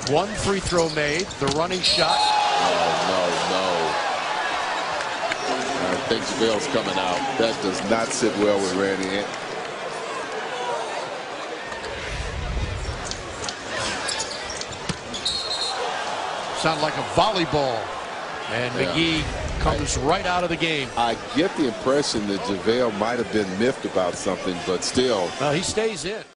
One free throw made. The running shot. No. I think JaVale's coming out. That does not sit well with Randy. Sound like a volleyball. And McGee comes right out of the game. I get the impression that JaVale might have been miffed about something, but still. Well, he stays in.